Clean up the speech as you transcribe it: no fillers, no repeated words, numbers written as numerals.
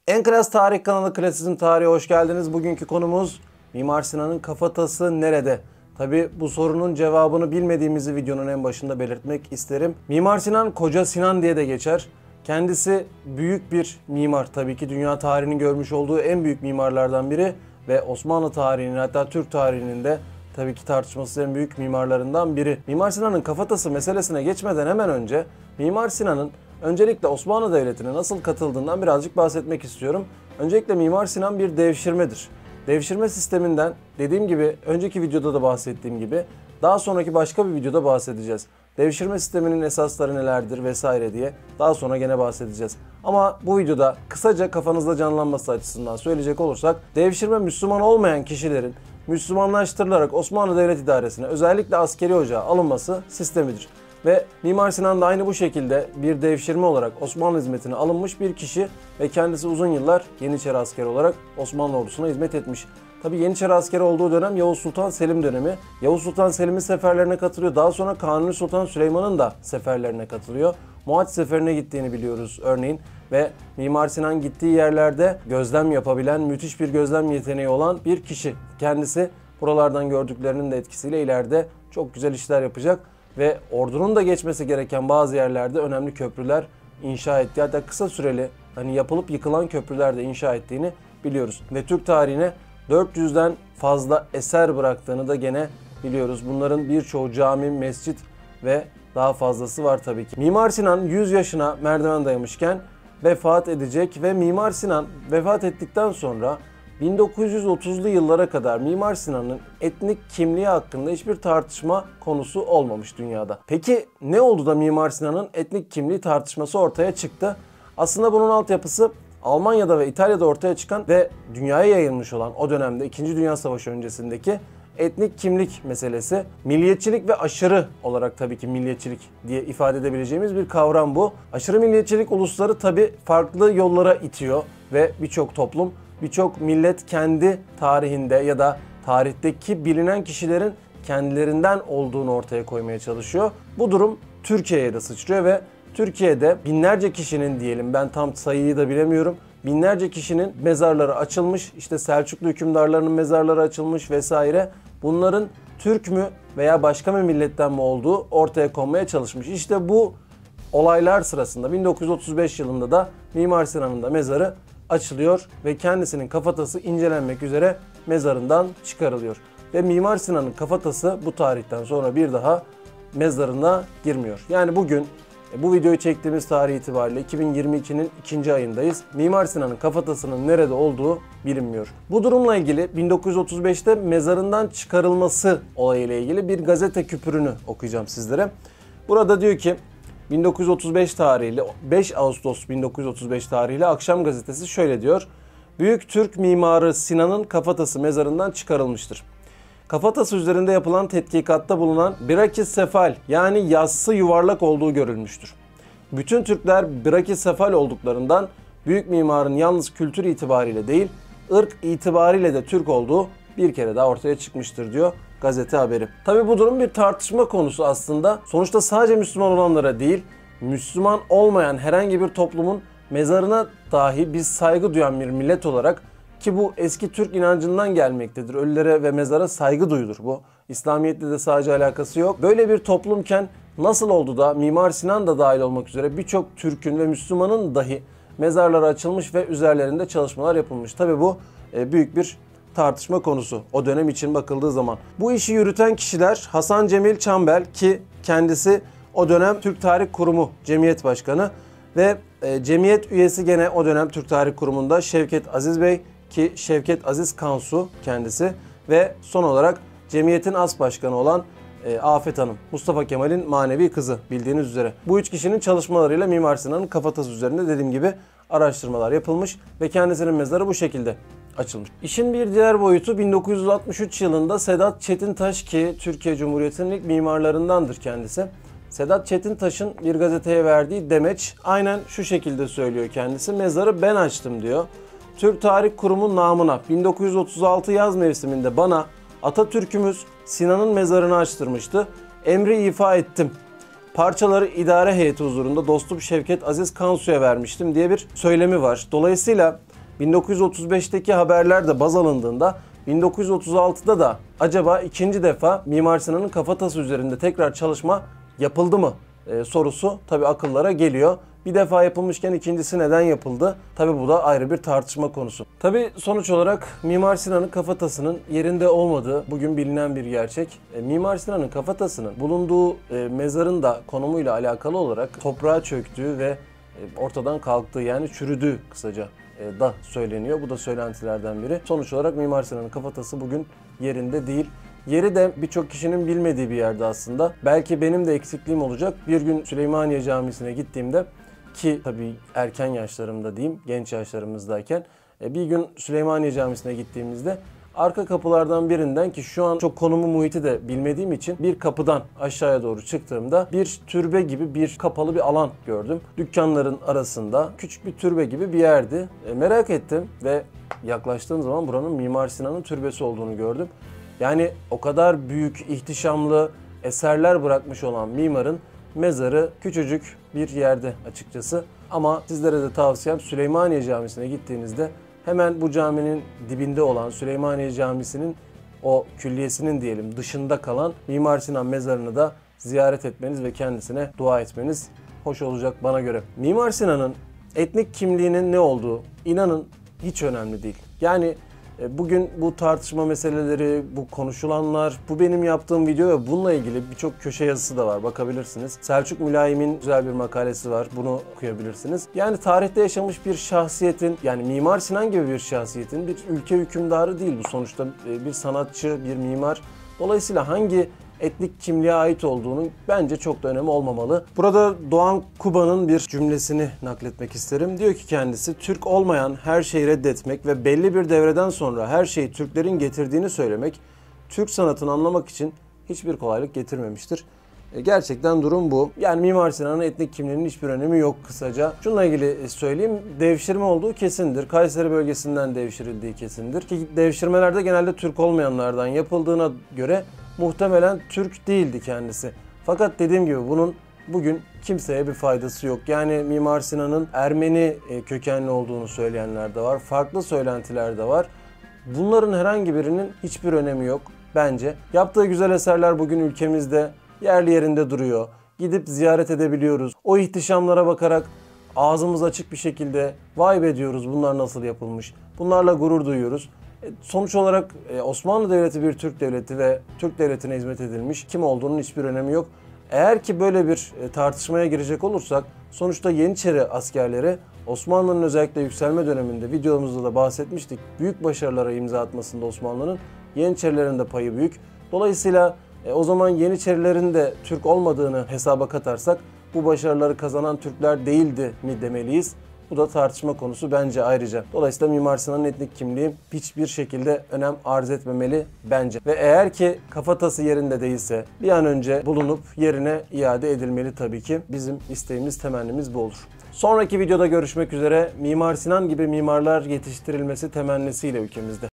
En Klas Tarih kanalı Klasizm Tarihe hoş geldiniz. Bugünkü konumuz Mimar Sinan'ın kafatası nerede? Tabi bu sorunun cevabını bilmediğimizi videonun en başında belirtmek isterim. Mimar Sinan Koca Sinan diye de geçer. Kendisi büyük bir mimar. Tabii ki dünya tarihinin görmüş olduğu en büyük mimarlardan biri ve Osmanlı tarihinin, hatta Türk tarihinin de tabii ki tartışmasız en büyük mimarlarından biri. Mimar Sinan'ın kafatası meselesine geçmeden hemen önce Mimar Sinan'ın öncelikle Osmanlı Devleti'ne nasıl katıldığından birazcık bahsetmek istiyorum. Öncelikle Mimar Sinan bir devşirmedir. Devşirme sisteminden dediğim gibi önceki videoda da bahsettiğim gibi daha sonraki başka bir videoda bahsedeceğiz. Devşirme sisteminin esasları nelerdir vesaire diye daha sonra gene bahsedeceğiz. Ama bu videoda kısaca kafanızda canlanması açısından söyleyecek olursak devşirme Müslüman olmayan kişilerin Müslümanlaştırılarak Osmanlı Devlet İdaresi'ne özellikle askeri ocağa alınması sistemidir. Ve Mimar Sinan da aynı bu şekilde bir devşirme olarak Osmanlı hizmetine alınmış bir kişi ve kendisi uzun yıllar Yeniçeri askeri olarak Osmanlı ordusuna hizmet etmiş. Tabi Yeniçeri askeri olduğu dönem Yavuz Sultan Selim dönemi. Yavuz Sultan Selim'in seferlerine katılıyor. Daha sonra Kanuni Sultan Süleyman'ın da seferlerine katılıyor. Muhaç seferine gittiğini biliyoruz örneğin. Ve Mimar Sinan gittiği yerlerde gözlem yapabilen, müthiş bir gözlem yeteneği olan bir kişi. Kendisi buralardan gördüklerinin de etkisiyle ileride çok güzel işler yapacak. Ve ordunun da geçmesi gereken bazı yerlerde önemli köprüler inşa etti. Hatta kısa süreli yapılıp yıkılan köprüler de inşa ettiğini biliyoruz. Ve Türk tarihine 400'den fazla eser bıraktığını da gene biliyoruz. Bunların birçoğu cami, mescit ve daha fazlası var tabii ki. Mimar Sinan 100 yaşına merdiven dayamışken vefat edecek ve Mimar Sinan vefat ettikten sonra 1930'lu yıllara kadar Mimar Sinan'ın etnik kimliği hakkında hiçbir tartışma konusu olmamış dünyada. Peki ne oldu da Mimar Sinan'ın etnik kimliği tartışması ortaya çıktı? Aslında bunun altyapısı Almanya'da ve İtalya'da ortaya çıkan ve dünyaya yayılmış olan o dönemde 2. Dünya Savaşı öncesindeki etnik kimlik meselesi. Milliyetçilik ve aşırı olarak tabii ki milliyetçilik diye ifade edebileceğimiz bir kavram bu. Aşırı milliyetçilik ulusları tabii farklı yollara itiyor ve birçok toplum, birçok millet kendi tarihinde ya da tarihteki bilinen kişilerin kendilerinden olduğunu ortaya koymaya çalışıyor. Bu durum Türkiye'ye de sıçrıyor ve Türkiye'de binlerce kişinin diyelim, ben tam sayıyı da bilemiyorum, binlerce kişinin mezarları açılmış, işte Selçuklu hükümdarlarının mezarları açılmış vesaire. Bunların Türk mü veya başka bir milletten mi olduğu ortaya konmaya çalışmış. İşte bu olaylar sırasında 1935 yılında da Mimar Sinan'ın da mezarı açılıyor ve kendisinin kafatası incelenmek üzere mezarından çıkarılıyor. Ve Mimar Sinan'ın kafatası bu tarihten sonra bir daha mezarına girmiyor. Yani bugün bu videoyu çektiğimiz tarih itibariyle 2022'nin 2. ayındayız. Mimar Sinan'ın kafatasının nerede olduğu bilinmiyor. Bu durumla ilgili 1935'te mezarından çıkarılması olayıyla ilgili bir gazete küpürünü okuyacağım sizlere. Burada diyor ki 1935 tarihli 5 Ağustos 1935 tarihli Akşam Gazetesi şöyle diyor. Büyük Türk mimarı Sinan'ın kafatası mezarından çıkarılmıştır. Kafatası üzerinde yapılan tetkikatta bulunan brakisefal yani yassı yuvarlak olduğu görülmüştür. Bütün Türkler brakisefal olduklarından büyük mimarın yalnız kültür itibariyle değil, ırk itibariyle de Türk olduğu bir kere daha ortaya çıkmıştır diyor gazete haberi. Tabii bu durum bir tartışma konusu aslında. Sonuçta sadece Müslüman olanlara değil, Müslüman olmayan herhangi bir toplumun mezarına dahi biz saygı duyan bir millet olarak, ki bu eski Türk inancından gelmektedir. Ölülere ve mezara saygı duyulur bu. İslamiyetle de sadece alakası yok. Böyle bir toplumken nasıl oldu da Mimar Sinan da dahil olmak üzere birçok Türk'ün ve Müslümanın dahi mezarları açılmış ve üzerlerinde çalışmalar yapılmış. Tabii bu büyük bir tartışma konusu o dönem için bakıldığı zaman. Bu işi yürüten kişiler Hasan Cemil Çambel, ki kendisi o dönem Türk Tarih Kurumu Cemiyet Başkanı ve cemiyet üyesi gene o dönem Türk Tarih Kurumu'nda Şevket Aziz Bey, ki Şevket Aziz Kansu kendisi ve son olarak cemiyetin as başkanı olan Afet Hanım, Mustafa Kemal'in manevi kızı bildiğiniz üzere. Bu üç kişinin çalışmalarıyla Mimar Sinan'ın kafatası üzerinde dediğim gibi araştırmalar yapılmış ve kendisinin mezarı bu şekilde açılmış. İşin bir diğer boyutu 1963 yılında Sedat Çetintaş, ki Türkiye Cumhuriyeti'nin ilk mimarlarındandır kendisi. Sedat Çetintaş'ın bir gazeteye verdiği demeç aynen şu şekilde söylüyor kendisi. Mezarı ben açtım diyor. Türk Tarih Kurumu namına 1936 yaz mevsiminde bana Atatürk'ümüz Sinan'ın mezarını açtırmıştı. Emri ifa ettim. Parçaları idare heyeti huzurunda dostum Şevket Aziz Kansu'ya vermiştim diye bir söylemi var. Dolayısıyla 1935'teki haberler de baz alındığında 1936'da da acaba ikinci defa Mimar Sinan'ın kafatası üzerinde tekrar çalışma yapıldı mı sorusu tabii akıllara geliyor. Bir defa yapılmışken ikincisi neden yapıldı? Tabii bu da ayrı bir tartışma konusu. Tabii sonuç olarak Mimar Sinan'ın kafatasının yerinde olmadığı bugün bilinen bir gerçek. Mimar Sinan'ın kafatasının bulunduğu mezarın da konumuyla alakalı olarak toprağa çöktüğü ve ortadan kalktığı, yani çürüdüğü kısaca da söyleniyor. Bu da söylentilerden biri. Sonuç olarak Mimar Sinan'ın kafatası bugün yerinde değil. Yeri de birçok kişinin bilmediği bir yerde aslında. Belki benim de eksikliğim olacak. Bir gün Süleymaniye Camisi'ne gittiğimde, ki tabii erken yaşlarımda diyeyim, genç yaşlarımızdayken bir gün Süleymaniye Camisi'ne gittiğimizde arka kapılardan birinden, ki şu an çok konumu muhiti de bilmediğim için, bir kapıdan aşağıya doğru çıktığımda bir türbe gibi bir kapalı bir alan gördüm. Dükkanların arasında küçük bir türbe gibi bir yerdi. Merak ettim ve yaklaştığım zaman buranın Mimar Sinan'ın türbesi olduğunu gördüm. Yani o kadar büyük, ihtişamlı eserler bırakmış olan mimarın mezarı küçücük bir yerde açıkçası. Ama sizlere de tavsiyem, Süleymaniye Camisi'ne gittiğinizde hemen bu caminin dibinde olan Süleymaniye Camisi'nin o külliyesinin diyelim dışında kalan Mimar Sinan mezarını da ziyaret etmeniz ve kendisine dua etmeniz hoş olacak bana göre. Mimar Sinan'ın etnik kimliğinin ne olduğu, inanın, hiç önemli değil. Yani bugün bu tartışma meseleleri, bu konuşulanlar, bu benim yaptığım video ve bununla ilgili birçok köşe yazısı da var, bakabilirsiniz. Selçuk Mülayim'in güzel bir makalesi var, bunu okuyabilirsiniz. Yani tarihte yaşamış bir şahsiyetin, yani Mimar Sinan gibi bir şahsiyetin bir ülke hükümdarı değil bu, sonuçta bir sanatçı, bir mimar. Dolayısıyla hangi etnik kimliğe ait olduğunu bence çok da önemi olmamalı. Burada Doğan Kuba'nın bir cümlesini nakletmek isterim. Diyor ki kendisi, Türk olmayan her şeyi reddetmek ve belli bir devreden sonra her şeyi Türklerin getirdiğini söylemek, Türk sanatını anlamak için hiçbir kolaylık getirmemiştir. Gerçekten durum bu. Yani Mimar Sinan'ın etnik kimliğinin hiçbir önemi yok kısaca. Şununla ilgili söyleyeyim, devşirme olduğu kesindir. Kayseri bölgesinden devşirildiği kesindir. Ki devşirmelerde genelde Türk olmayanlardan yapıldığına göre muhtemelen Türk değildi kendisi. Fakat dediğim gibi bunun bugün kimseye bir faydası yok. Yani Mimar Sinan'ın Ermeni kökenli olduğunu söyleyenler de var. Farklı söylentiler de var. Bunların herhangi birinin hiçbir önemi yok bence. Yaptığı güzel eserler bugün ülkemizde yerli yerinde duruyor. Gidip ziyaret edebiliyoruz. O ihtişamlara bakarak ağzımız açık bir şekilde vay be diyoruz, bunlar nasıl yapılmış. Bunlarla gurur duyuyoruz. Sonuç olarak Osmanlı Devleti bir Türk Devleti ve Türk Devleti'ne hizmet edilmiş. Kim olduğunun hiçbir önemi yok. Eğer ki böyle bir tartışmaya girecek olursak, sonuçta Yeniçeri askerleri Osmanlı'nın özellikle yükselme döneminde, videomuzda da bahsetmiştik, büyük başarılara imza atmasında Osmanlı'nın, Yeniçerilerin de payı büyük. Dolayısıyla o zaman Yeniçerilerin de Türk olmadığını hesaba katarsak bu başarıları kazanan Türkler değildi mi demeliyiz. Bu da tartışma konusu bence ayrıca. Dolayısıyla Mimar Sinan'ın etnik kimliği hiçbir şekilde önem arz etmemeli bence. Ve eğer ki kafatası yerinde değilse bir an önce bulunup yerine iade edilmeli tabii ki. Bizim isteğimiz, temennimiz bu olur. Sonraki videoda görüşmek üzere. Mimar Sinan gibi mimarlar yetiştirilmesi temennisiyle ülkemizde.